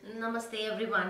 Namaste everyone.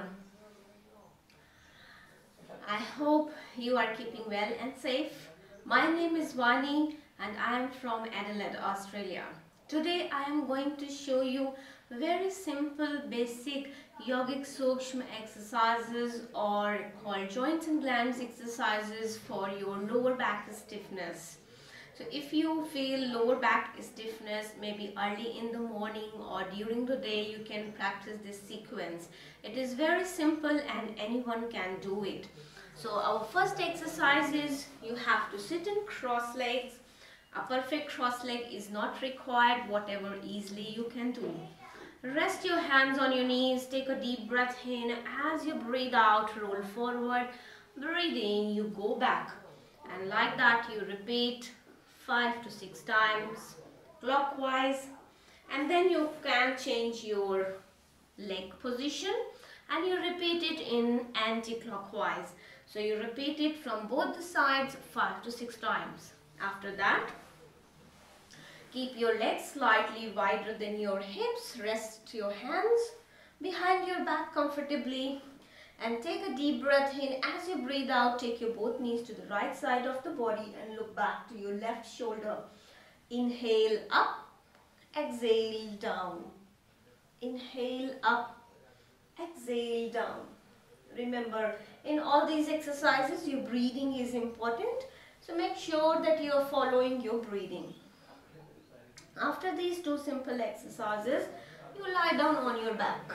I hope you are keeping well and safe. My name is Vani and I am from Adelaide, Australia. Today I am going to show you very simple basic yogic sukshma exercises or called joints and glands exercises for your lower back stiffness. So if you feel lower back stiffness, maybe early in the morning or during the day, you can practice this sequence. It is very simple and anyone can do it. So our first exercise is you have to sit in cross legs. A perfect cross leg is not required, whatever easily you can do. Rest your hands on your knees, take a deep breath in. As you breathe out, roll forward. Breathe in, you go back. And like that you repeat 5 to 6 times clockwise, and then you can change your leg position and you repeat it in anti-clockwise. So you repeat it from both the sides 5 to 6 times. After that, keep your legs slightly wider than your hips. Rest your hands behind your back comfortably and take a deep breath in. As you breathe out, take your both knees to the right side of the body and look back to your left shoulder. Inhale up, exhale down. Inhale up, exhale down. Remember, in all these exercises, your breathing is important. So make sure that you are following your breathing. After these two simple exercises, you lie down on your back.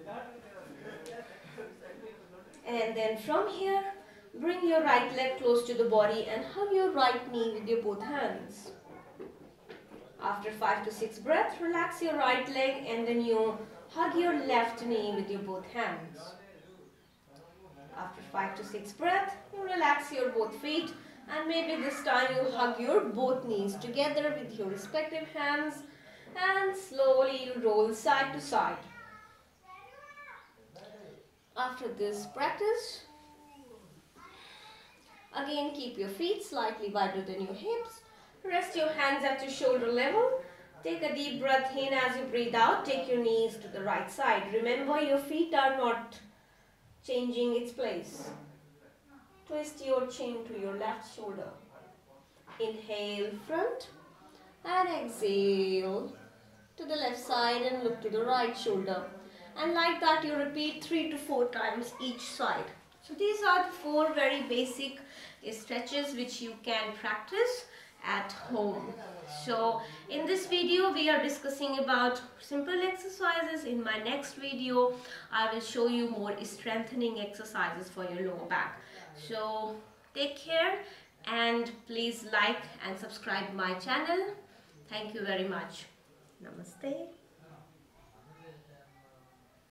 And then from here, bring your right leg close to the body and hug your right knee with your both hands. After 5 to 6 breaths, relax your right leg and then you hug your left knee with your both hands. After 5 to 6 breaths, you relax your both feet and maybe this time you hug your both knees together with your respective hands and slowly you roll side to side. After this practice, again keep your feet slightly wider than your hips. Rest your hands at your shoulder level. Take a deep breath in. As you breathe out, take your knees to the right side. Remember, your feet are not changing its place. Twist your chin to your left shoulder. Inhale front and exhale to the left side and look to the right shoulder. And like that you repeat 3 to 4 times each side. So these are the 4 very basic stretches which you can practice at home. So in this video we are discussing about simple exercises. In my next video I will show you more strengthening exercises for your lower back. So take care and please like and subscribe my channel. Thank you very much. Namaste.